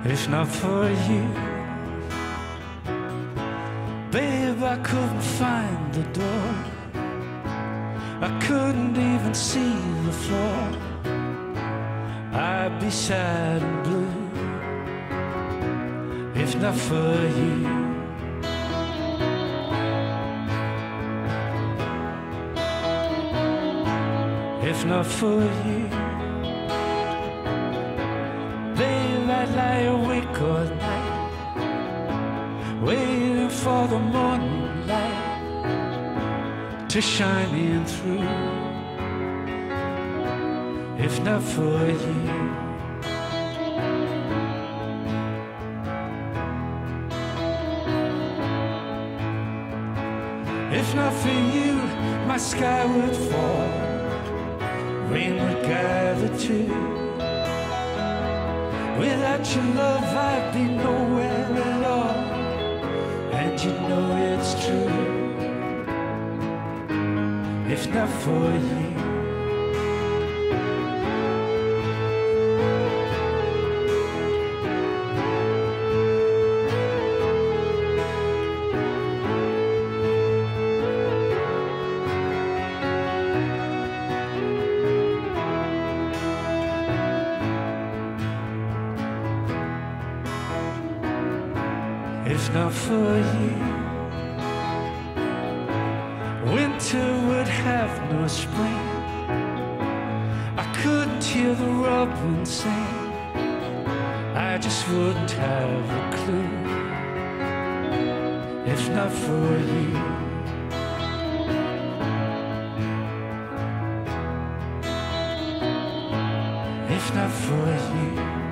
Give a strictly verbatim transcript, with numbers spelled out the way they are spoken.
If not for you, babe, I couldn't find the door. I couldn't even see the floor. I'd be sad and blue if not for you. If not for you, babe, I'd lie awake all night, waiting for the morning light to shine in through. If not for you, if not for you, my sky would fall, rain would gather too. Without your love, I'd be nowhere at all, and you know it's true. If not for you, if not for you, winter would have no spring. I couldn't hear the robin sing, I just wouldn't have a clue. If not for you, if not for you.